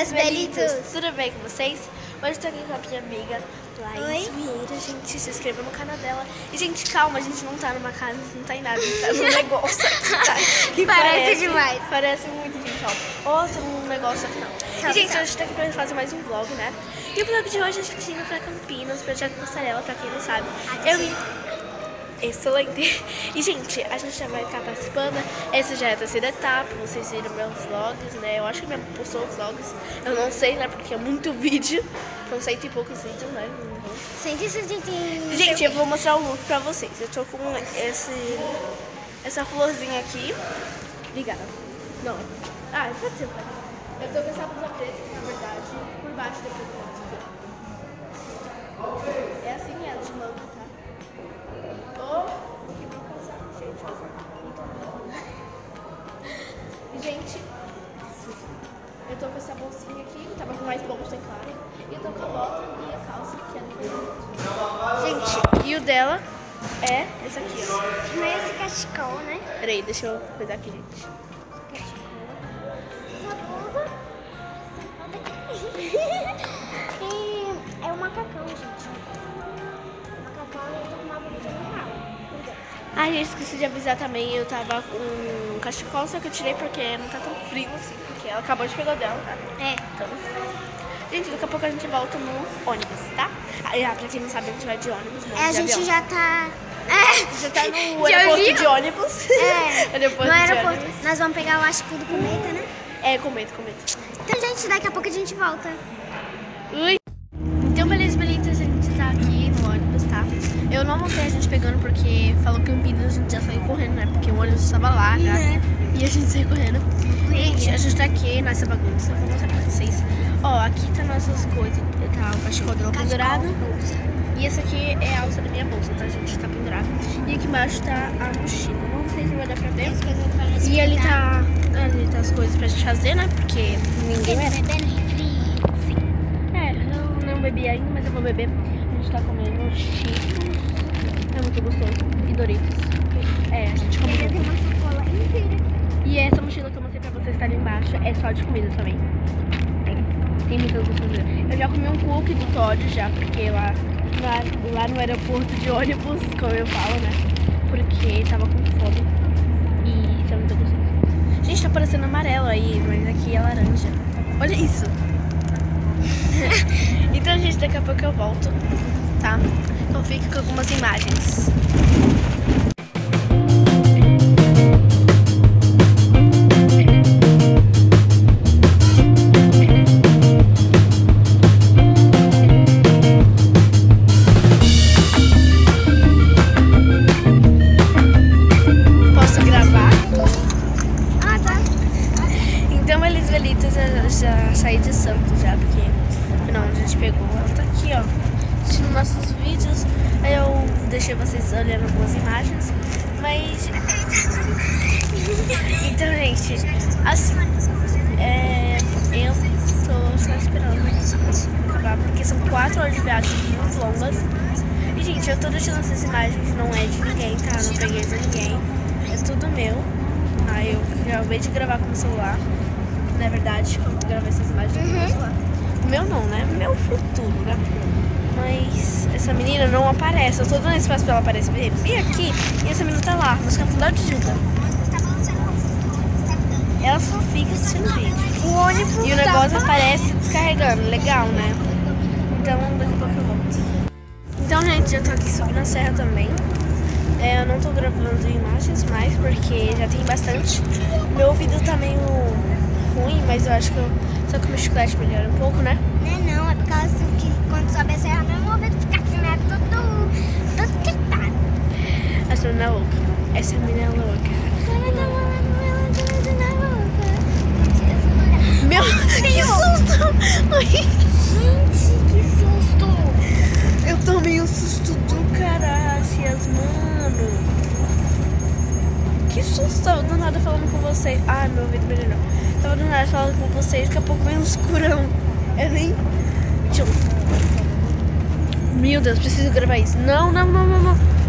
meus belitos! Tudo bem com vocês? Hoje eu tô aqui com a minha amiga Laís Vieira. Gente, se inscreva no canal dela. E, gente, calma, a gente não tá numa casa, não tá em nada, a gente tá num negócio aqui, tá? Que Parece demais. Parece muito, gente, ó. Tem um negócio aqui, não. E, gente, hoje a gente tá aqui pra fazer mais um vlog, né? E o vlog de hoje a gente indo pra Campinas, Projeto Mussarela, pra quem não sabe. Excelente! E, gente, a gente já vai estar participando. Essa já é a terceira etapa. Vocês viram meus vlogs, né? Eu acho que mesmo postou os vlogs. Eu não sei, né? Porque é muito vídeo. São 100 e poucos vídeos, né? 160. Gente, eu vou mostrar o look pra vocês. Eu tô com essa florzinha aqui. Obrigada. Não. Pode ser. Eu tô com essa blusa preta, que na verdade, por baixo da blusa. É assim ela, de manga, tá? Gente, eu tô com essa bolsinha aqui, tava com mais bolsa, é claro. E eu tô com a bota e a calça, que é do Gente, e o dela é esse aqui, ó. Não é esse cachecol, né? Peraí, deixa eu coisar aqui, gente. Essa blusa. E é um macacão, gente. Macacão, eu tô com uma blusa normal. Gente, esqueci de avisar também, eu tava com um cachecol, só que eu tirei porque não tá tão frio assim, porque ela acabou de pegar o dela, tá? Então, gente, daqui a pouco a gente volta no ônibus, tá? Pra quem não sabe, a gente vai de ônibus, né? A gente já tá... Já tá no aeroporto de ônibus. No aeroporto. Nós vamos pegar, eu acho que do Cometa, né? Cometa. Então, gente, daqui a pouco a gente volta. Ui. Então, beleza, a gente tá aqui no ônibus, tá? Eu não montei a gente pegando porque falou que Campinas a gente já saiu correndo, né? Porque o ônibus estava lá, já. E a gente saiu correndo. Gente, a gente tá aqui nessa bagunça. Vou mostrar pra vocês. Aqui tá nossas coisas. Tá o cachecol dela pendurado. E essa aqui é a alça da minha bolsa, tá? A gente tá pendurado. E aqui embaixo tá a mochila. Não sei se vai dar pra ver. E ali tá as coisas pra gente fazer, né? Porque ninguém vai beber Sim. Eu não bebi ainda, mas eu vou beber. A gente tá comendo Cheetos. É muito gostoso. E Doritos. A gente come Tem uma sacola inteira. E essa mochila que eu mostrei pra vocês tá ali embaixo é só de comida também. Tem muitas coisas. Eu já comi um cookie do Todd já, porque lá no aeroporto de ônibus, como eu falo, né? Porque tava com fome. E isso é muito gostoso. Gente, tá parecendo amarelo aí, mas aqui é laranja. Olha isso! Então, gente, daqui a pouco eu volto, tá? Então fica com algumas imagens. Posso gravar? Tá. Então, Elis Velitas, eu já saí de Santos já, porque não, a gente pegou. Ela tá aqui, ó, assistindo nossos vídeos. Aí eu deixei vocês olhando algumas imagens. Mas então, gente, assim, eu tô só esperando acabar, porque são 4 horas de viagem muito longas. E, gente, eu tô deixando essas imagens, não é de ninguém, tá? Não peguei de ninguém, é tudo meu. Aí eu acabei de gravar com o celular. Na verdade, quando eu gravei essas imagens com o meu celular. O meu não, né? Meu futuro, né? Mas essa menina não aparece. Eu tô dando espaço pra ela aparecer bem aqui. E essa menina tá lá, nos cafundar de Juda. Ela só fica assistindo vídeo. O ônibus e o negócio aparece descarregando. Legal, né? Então, daqui a pouco eu volto. Então, gente, eu tô aqui subindo a serra também. Eu não tô gravando imagens mais, porque já tem bastante. Meu ouvido tá meio ruim, mas eu acho que só que o meu chiclete melhora um pouco, né? Não, é por causa que quando sobe a serra, meu ouvido fica assim, né? Todo quitado. Essa menina é louca. Essa menina é louca. Meu, que susto! Gente, que susto! Eu tomei um susto do caraças, mano. Que susto! Tava do nada falando com vocês. Meu ouvido melhorou. Tava do nada falando com vocês, daqui a pouco vem um escurão. Eu nem... Meu Deus, preciso gravar isso. Não.